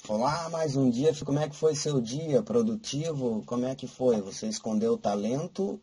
Olá, mais um dia. Como é que foi seu dia? Produtivo? Como é que foi? Você escondeu o talento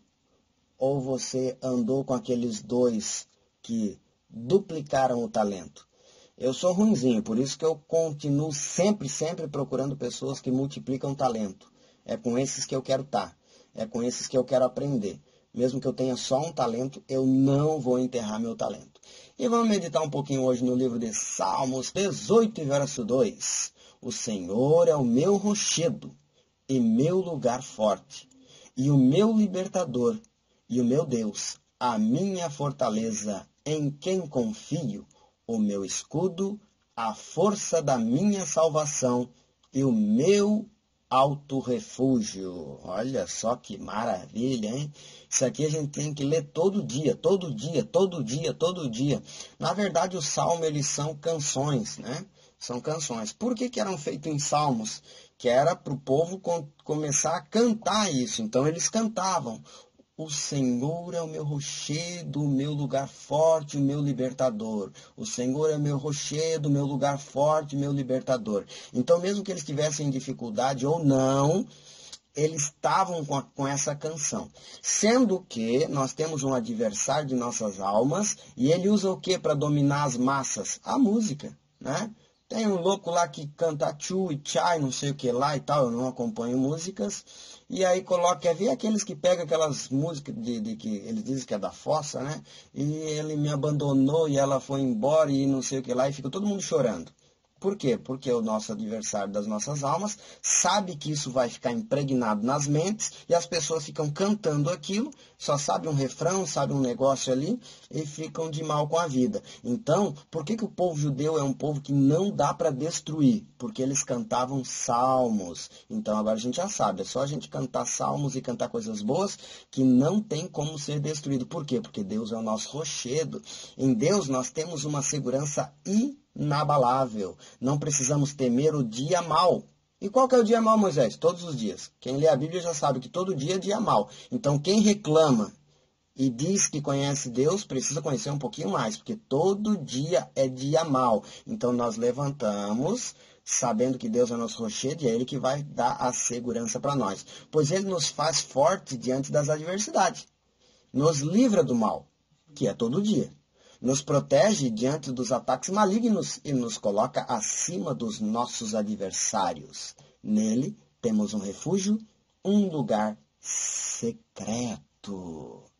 ou você andou com aqueles dois que duplicaram o talento? Eu sou ruinzinho, por isso que eu continuo sempre procurando pessoas que multiplicam talento. É com esses que eu quero estar. É com esses que eu quero aprender. Mesmo que eu tenha só um talento, eu não vou enterrar meu talento. E vamos meditar um pouquinho hoje no livro de Salmos 18, verso 2. O Senhor é o meu rochedo e meu lugar forte, e o meu libertador, e o meu Deus, a minha fortaleza, em quem confio, o meu escudo, a força da minha salvação e o meu alto refúgio. Olha só que maravilha, hein? Isso aqui a gente tem que ler todo dia, todo dia, todo dia, todo dia. Na verdade, os salmos, eles são canções, né? São canções. Por que eram feitos em salmos? Que era para o povo começar a cantar isso. Então, eles cantavam. O Senhor é o meu rochedo, o meu lugar forte, o meu libertador. O Senhor é o meu rochedo, o meu lugar forte, o meu libertador. Então, mesmo que eles tivessem dificuldade ou não, eles estavam com essa canção. Sendo que nós temos um adversário de nossas almas e ele usa o que para dominar as massas? A música, né? Tem um louco lá que canta tchu e chai, não sei o que lá e tal, eu não acompanho músicas. E aí coloca, quer ver aqueles que pegam aquelas músicas de que eles dizem que é da fossa, né? E ele me abandonou e ela foi embora e não sei o que lá, e fica todo mundo chorando. Por quê? Porque o nosso adversário das nossas almas sabe que isso vai ficar impregnado nas mentes e as pessoas ficam cantando aquilo, só sabem um refrão, sabem um negócio ali e ficam de mal com a vida. Então, por que o povo judeu é um povo que não dá para destruir? Porque eles cantavam salmos. Então, agora a gente já sabe, é só a gente cantar salmos e cantar coisas boas que não tem como ser destruído. Por quê? Porque Deus é o nosso rochedo. Em Deus nós temos uma segurança inabalável. Não precisamos temer o dia mau. E qual que é o dia mau, Moisés? Todos os dias. Quem lê a Bíblia já sabe que todo dia é dia mau. Então, quem reclama e diz que conhece Deus, precisa conhecer um pouquinho mais, porque todo dia é dia mau. Então, nós levantamos, sabendo que Deus é nosso rochedo, e é Ele que vai dar a segurança para nós. Pois Ele nos faz forte diante das adversidades. Nos livra do mal, que é todo dia. Nos protege diante dos ataques malignos e nos coloca acima dos nossos adversários. Nele temos um refúgio, um lugar secreto.